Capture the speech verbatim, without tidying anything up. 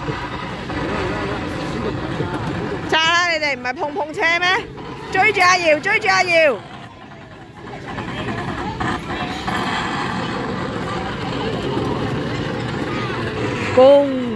揸啦！你哋唔係碰碰車咩？追住阿瑤，追住阿瑤！攻！